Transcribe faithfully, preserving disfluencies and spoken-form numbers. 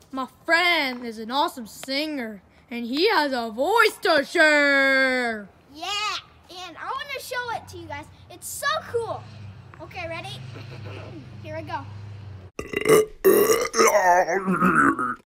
My friend is an awesome singer, and he has a voice to share. Yeah, and I want to show it to you guys. It's so cool. Okay, ready? Here I go.